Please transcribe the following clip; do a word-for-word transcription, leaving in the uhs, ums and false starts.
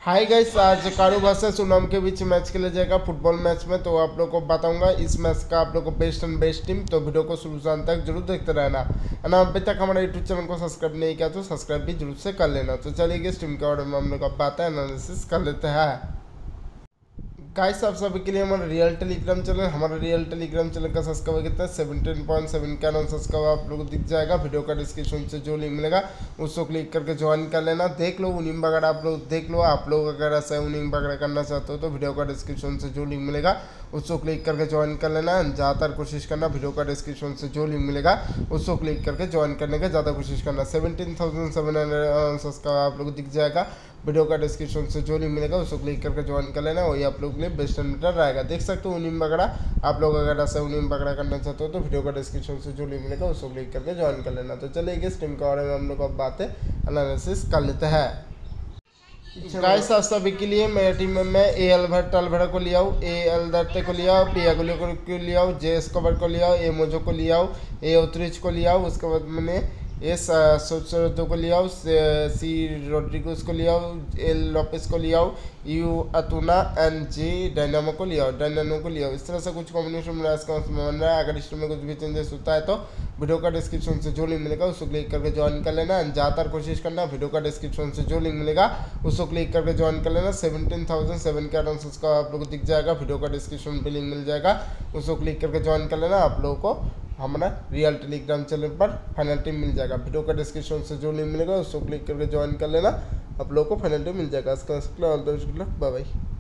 Hi guys, आज कारू versus Sunam के बीच match खेला जाएगा फुटबॉल मैच में। तो आप लोग को बताऊंगा इस मैच का आप लोग को बेस्ट एंड बेस्ट टीम। तो वीडियो को शुरू से अंत तक जरूर देखते रहना। है ना, अभी तक हमारे यूट्यूब चैनल को सब्सक्राइब नहीं किया तो सब्सक्राइब भी जरूर से कर लेना। तो चलिए इस टीम के बारे में हम लोग अब बातें एनालिसिस कर लेते हैं। गाइस, आप सभी के लिए हमारा रियल टेलीग्राम चैनल हमारा रियल टेलीग्राम चैनल का सब्सक्राइबर कितना है सेवनटीन पॉइंट सेवन का नाम सब्सक्राइबर आप लोगों को दिख जाएगा। वीडियो का डिस्क्रिप्शन से जो लिंक मिलेगा उसको क्लिक करके ज्वाइन कर लेना। देख लो उनिंग वगैरह आप लोग देख लो। आप लोग अगर ऐसा उनिंग वगैरह करना चाहते हो तो वीडियो का डिस्क्रिप्शन से जो लिंक मिलेगा उसको क्लिक करके ज्वाइन कर लेना। ज़्यादातर कोशिश करना वीडियो का डिस्क्रिप्शन से जो लिंक मिलेगा उसको क्लिक करके ज्वाइन करने का ज़्यादा कोशिश करना। Seventeen thousand seven hundred subscriber आप लोग को दिख जाएगा। वीडियो का डिस्क्रिप्शन से जो लिंक मिलेगा उसको क्लिक करके ज्वाइन कर लेना। वही आप लोग के लिए बेस्ट एंड बेटर रहेगा। देख सकते हो उनिंग वगैरह आप लोग अगर ऐसा उनिंग वगैरह करना चाहते हो तो वीडियो का डिस्क्रिप्शन से जो लिंक मिलेगा उसको क्लिक करके ज्वाइन कर लेना। तो चलिए इस टीम के बारे में हम लोग अब बातें एनालिसिस कर लेते हैं। गाइस, आप सभी के लिए मेरी टीम में मैं ए अल्बर्ट अल्बर्ट को लिया हूँ, ए अल्दर्ते को लिया हूँ, पी अगुलो को लिया हूँ, जे स्कोबर को लिया हूँ, ए मोजो को लिया हूँ, ए उतरिच को लिया हूँ। उसके बाद मैंने एस सोचो को लिया हूँ, सी रोड्रिगोस को लिया हूँ, एल लोपेस को लिया हूँ, यू अतुना एंड जी डायनामो को लिया हूँ डायनामो को लिया हूँ। इस तरह से कुछ कॉम्बिनेशन मेरा इसका बन रहा है। अगर इस में कुछ भी चेंजेस होता है तो वीडियो का डिस्क्रिप्शन से जो लिंक मिलेगा उसको क्लिक करके ज्वाइन कर लेना। ज़्यादातर कोशिश करना वीडियो का डिस्क्रिप्शन से जो लिंक मिलेगा उसको क्लिक करके ज्वाइन कर लेना। सेवनटीन थाउजेंड सेवन के अराउंड उसका आप लोग को दिख जाएगा। वीडियो का डिस्क्रिप्शन पे लिंक मिल जाएगा, उसको क्लिक करके ज्वाइन कर लेना। आप लोगों को हमारा रियल टेलीग्राम चैनल पर फाइनल टीम मिल जाएगा। वीडियो का डिस्क्रिप्शन से जो लिंक मिलेगा उसको क्लिक करके ज्वाइन कर लेना। आप लोगों को फाइनल टीम मिल जाएगा। इसका बाय बाय।